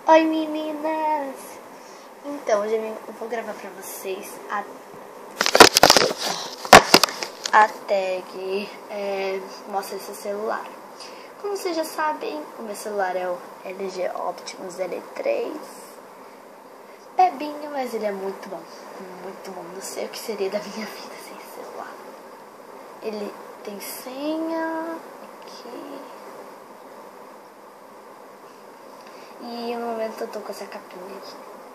Oi meninas! Então, hoje eu vou gravar pra vocês a tag Mostra seu celular. Como vocês já sabem, o meu celular é o LG Optimus L3. Bebinho, mas ele é muito bom. Muito bom. Não sei o que seria da minha vida sem celular. Ele tem senha aqui. E no momento eu tô com essa capinha aqui.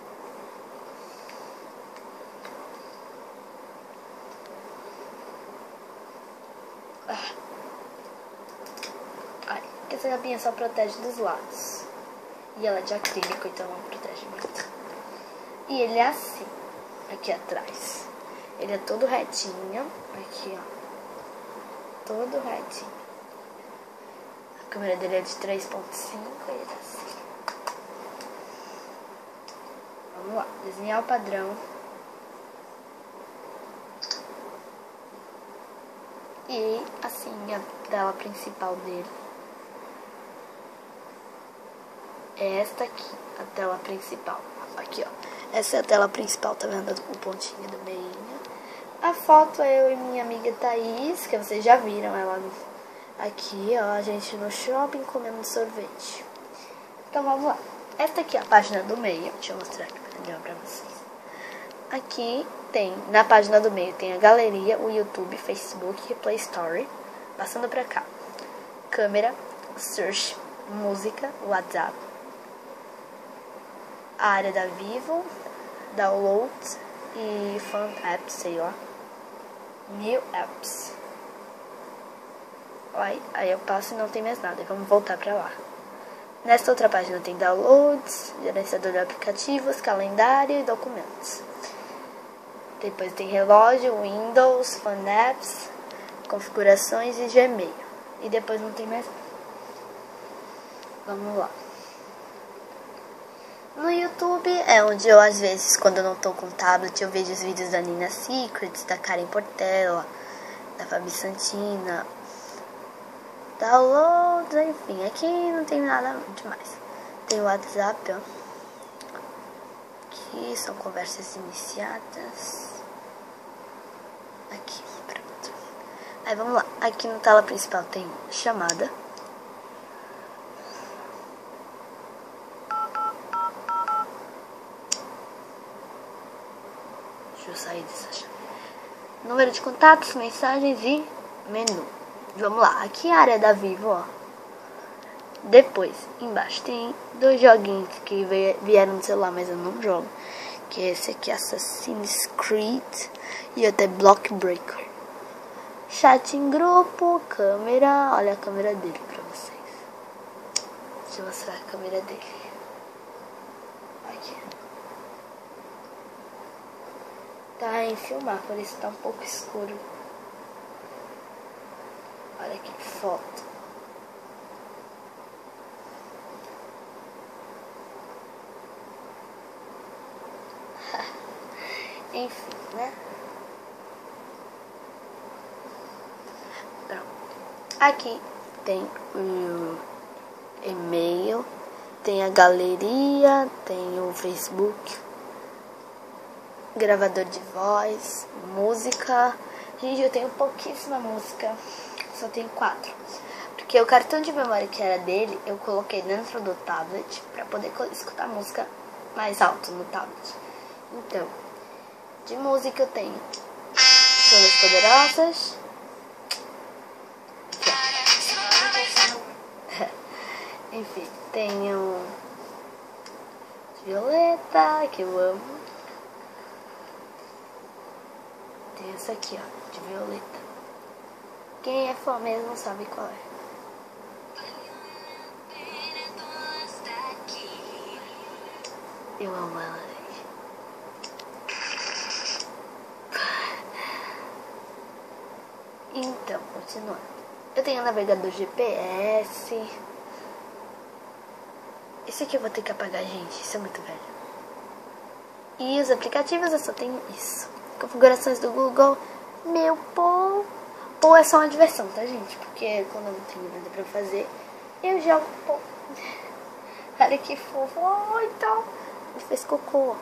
Essa capinha só protege dos lados. E ela é de acrílico, então não protege muito. E ele é assim, aqui atrás. Ele é todo retinho. Aqui, ó. Todo retinho. A câmera dele é de 3.5 e ele é assim. Vamos lá, desenhar o padrão. E assim a tela principal dele. É esta aqui, a tela principal. Aqui, ó. Essa é a tela principal, tá vendo o pontinho do meio? A foto é eu e minha amiga Thaís, que vocês já viram ela aqui, ó. A gente no shopping comendo sorvete. Então vamos lá. Esta aqui é a página do meio. Deixa eu mostrar aqui melhor pra vocês. Aqui tem, na página do meio, tem a galeria, o YouTube, Facebook e Play Store. Passando pra cá. Câmera, search, música, WhatsApp. A área da Vivo, Downloads e Fun Apps, sei lá. New Apps. Aí eu passo e não tem mais nada. Vamos voltar pra lá. Nesta outra página tem Downloads, gerenciador de aplicativos, calendário e documentos. Depois tem relógio, Windows, Fun Apps, configurações e Gmail. E depois não tem mais nada. Vamos lá. No YouTube é onde eu, às vezes, quando eu não tô com tablet, eu vejo os vídeos da Nina Secrets, da Karen Portela, da Fabi Santina, downloads, enfim. Aqui não tem nada demais. Tem o WhatsApp, ó. Aqui são conversas iniciadas. Aqui, pronto. Aí vamos lá. Aqui na tela principal tem chamada. Deixa eu sair dessa chave. Número de contatos, mensagens e menu. Vamos lá. Aqui é a área da Vivo, ó. Depois, embaixo tem dois joguinhos que vieram no celular, mas eu não jogo. Que é esse aqui, Assassin's Creed e até Block Breaker. Chat em grupo, câmera. Olha a câmera dele pra vocês. Deixa eu mostrar a câmera dele. Aqui. Tá em filmar, por isso tá um pouco escuro. Olha que foto. Enfim, né? Pronto. Aqui tem o e-mail, tem a galeria, tem o Facebook, gravador de voz, música. Gente, eu tenho pouquíssima música, só tenho 4. Porque o cartão de memória que era dele, eu coloquei dentro do tablet pra poder escutar música mais alto no tablet. Então, de música eu tenho Todas Poderosas. Enfim, tenho Violeta, que eu amo. Tem essa aqui, ó, de Violeta. Quem é fã mesmo sabe qual é. Eu amo ela, gente. Então, continuando. Eu tenho o navegador GPS. Esse aqui eu vou ter que apagar, gente. Isso é muito velho. E os aplicativos eu só tenho isso. Configurações do Google. Meu pô. Pô é só uma diversão, tá, gente? Porque quando eu não tenho nada pra fazer, eu jogo pô. Olha que fofo. Oh, então, ele fez cocô.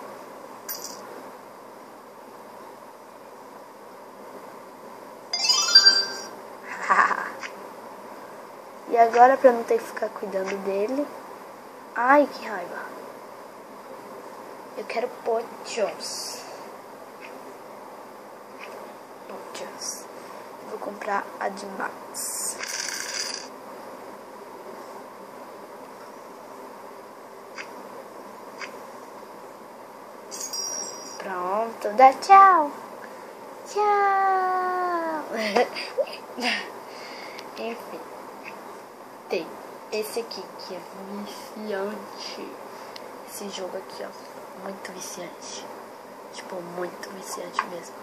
E agora, pra não ter que ficar cuidando dele... Ai, que raiva. Eu quero pochos. Pochos. Vou comprar a de Max. Pronto, dá tchau. Tchau. Enfim. Tem esse aqui que é viciante. Esse jogo aqui, ó. Muito viciante. Tipo, muito viciante mesmo.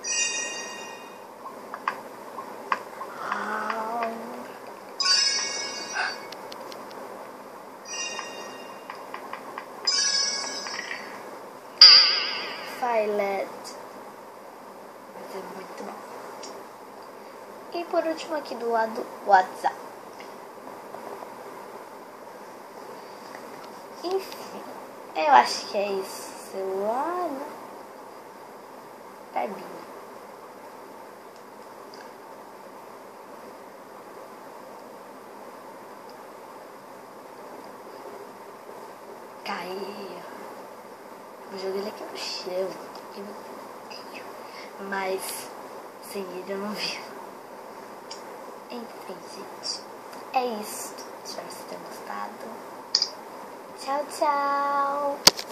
Filet. Mas é muito bom. E por último aqui do lado, WhatsApp. Enfim, eu acho que é isso. Celular, né? Barbinha. Caiu. Eu joguei ele aqui no chão. Mas sem ele eu não vi. Enfim, gente. É isso. Espero que vocês tenham gostado. Tchau, tchau.